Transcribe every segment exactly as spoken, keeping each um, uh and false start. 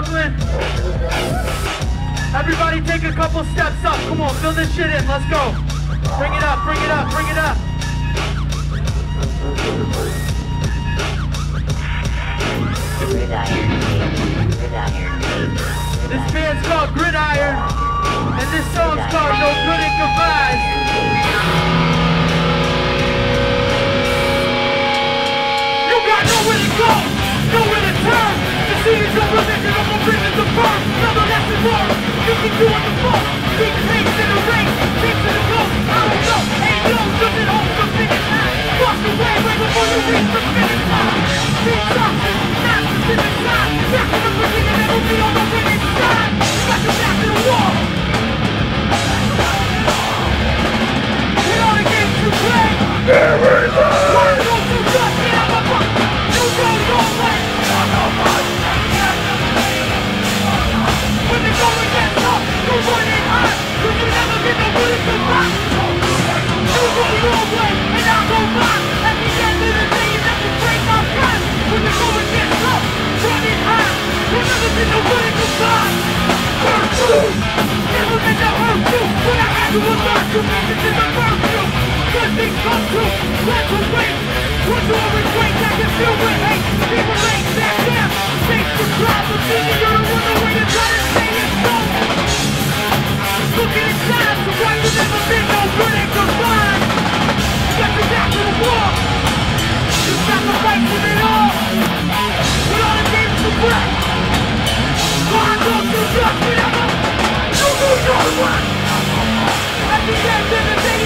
Brooklyn. Everybody take a couple steps up. Come on, fill this shit in. Let's go. Bring it up, bring it up, bring it up. This band's called Gridiron, and this song's called No Good and Goodbyes. You got nowhere to go, nowhere to turn. The city's over, religion of a prison to burn. Another lesson learned, you can do it the most. Keep things in the race, things in the ghost. I don't know, ain't no something home for finish line. Walk away right before you reach the finish line. These something, not the finish line. Back to the beginning, it'll be on the winning side. Got your back to the wall. We all the games to play. Why don't you just get out of my butt? You go your way. When the going gets tough, you run it high. You can never get no good at the back. You go your way, and I'll go mine. At the end of the day, you never break my pride. When the going gets tough, run it high. You'll never get no good at the back. Hurt you, never meant to hurt you. When I had to alert you, this is a virtue. Good things come true, let you wait. Once you always wait, I can feel with hate. People ain't that damn. Take the drive, but then you're the one way to try to stay in stone. Looking inside, so why you never been no good and goodbye? Got your back to the wall. You sacrifice with it all. With all the games to play. Why don't you just get up? You do your work. At the end of the day,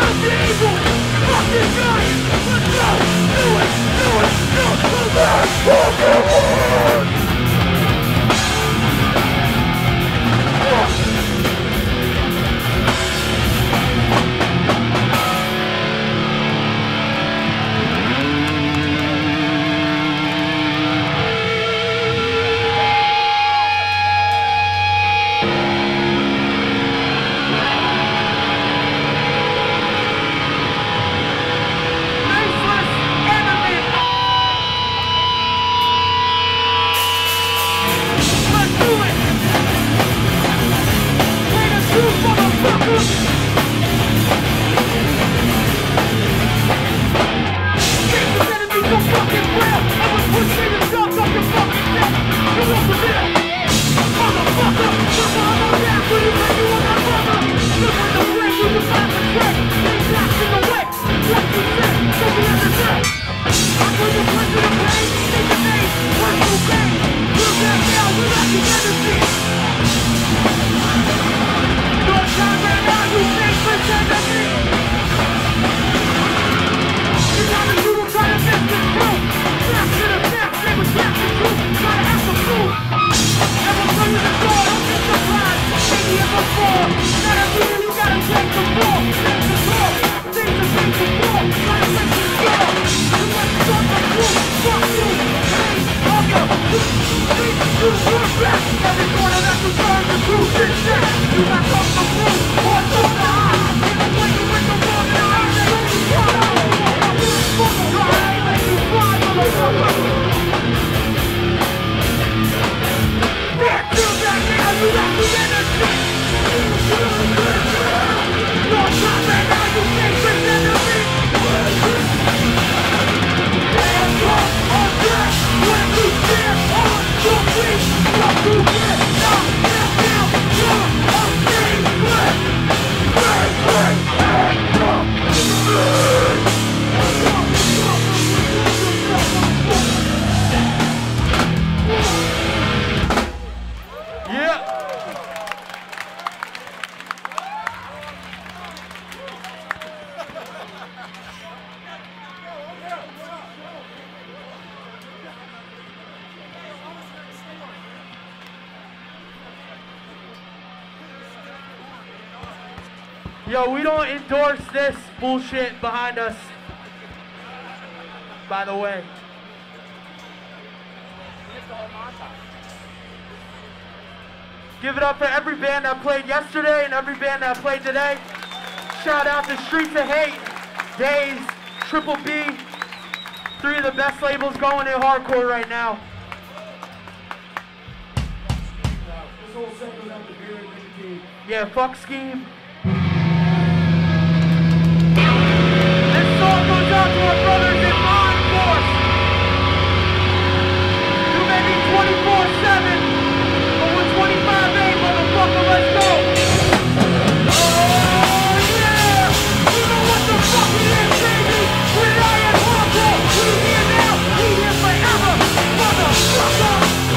Yo, we don't endorse this bullshit behind us, by the way. Give it up for every band that played yesterday and every band that played today. Shout out to Streets of Hate, Daze, Triple B, three of the best labels going in hardcore right now. Yeah, fuck Scheme. Song goes out to our brothers in law enforcement. You may be twenty-four seven, but we're twenty-five eight, motherfucker, let's go. Oh yeah, you know what the fuck it is, baby. Gridiron hardcore, we here now, we here forever, motherfucker.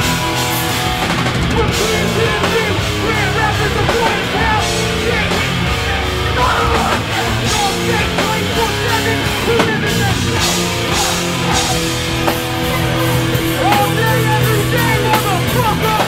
We're P N T, we're rappers of forty pounds, shit. twenty-four seven, we live in the all day, every day, motherfucker.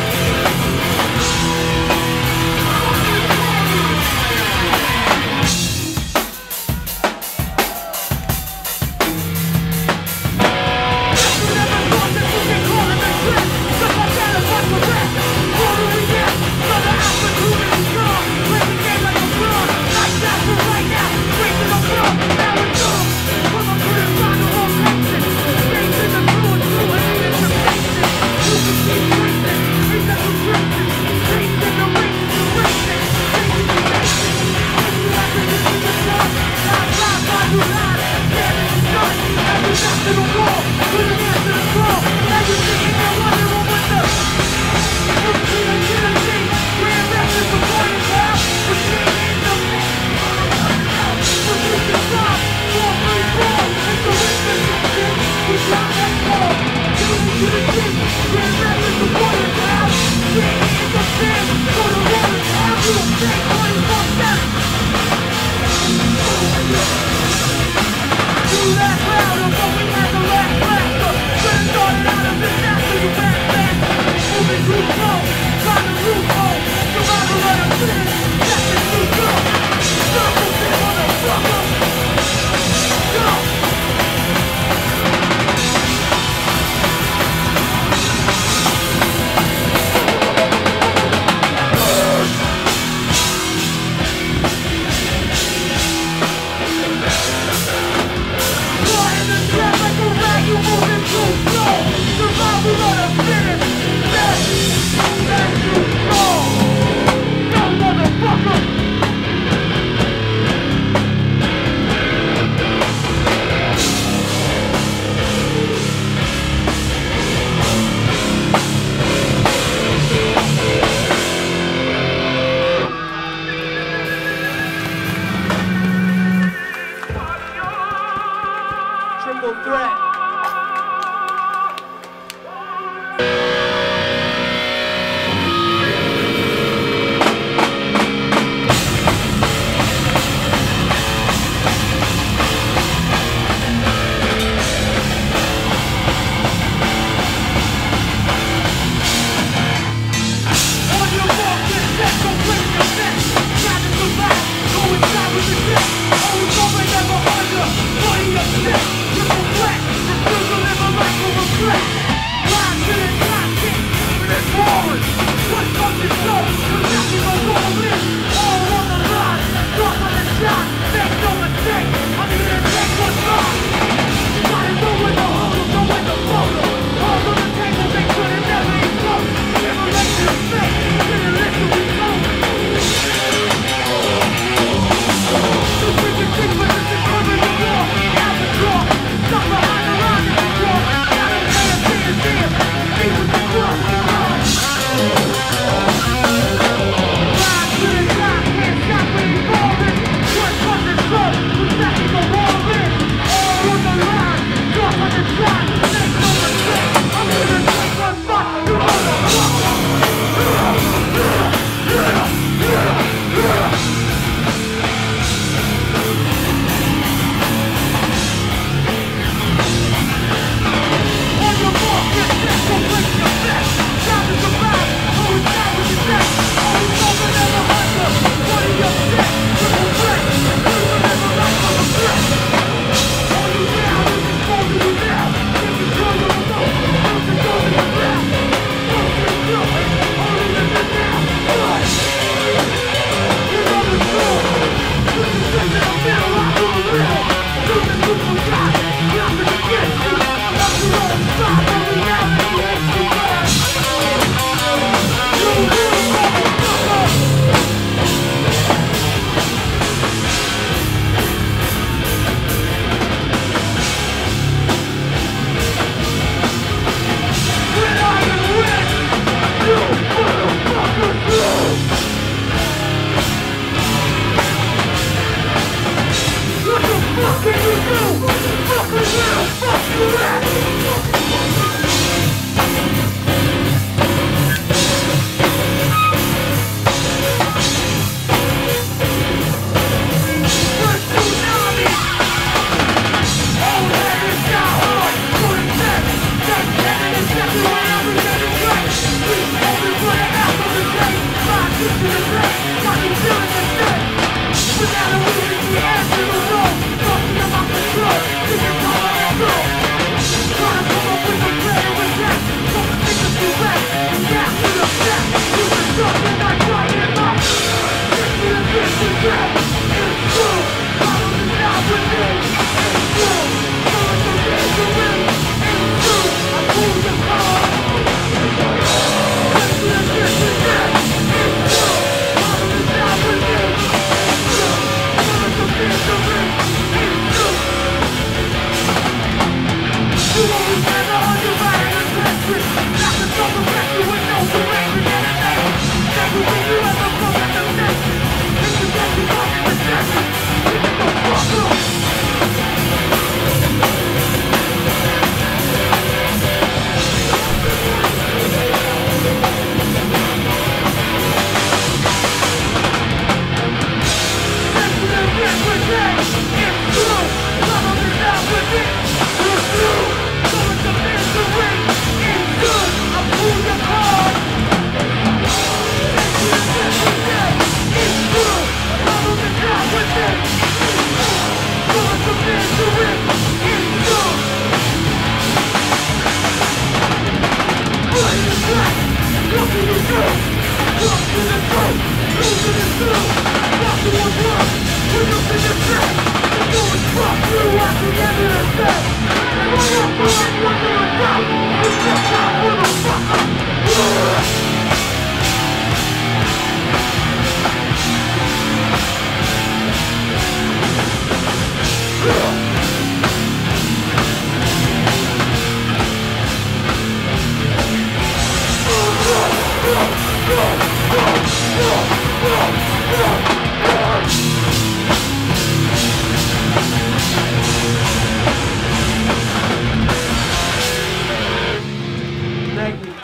Without a reason, the answer is no. Talking about control. Thank you.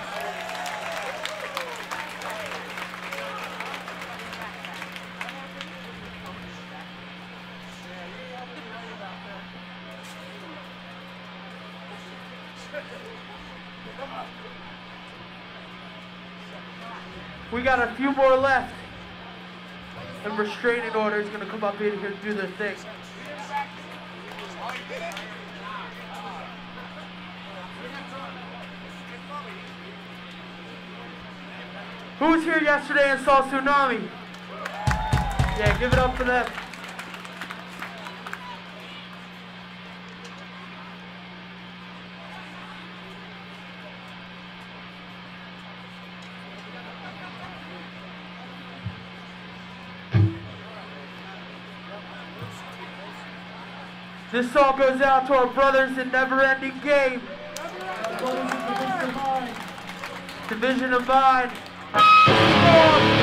We got a few more left. And Restraining Order is going to come up in here and do their thing. Who was here yesterday and saw Tsunami? Yeah, give it up for them. This song goes out to our brothers in Never Ending Game. Division of Mind.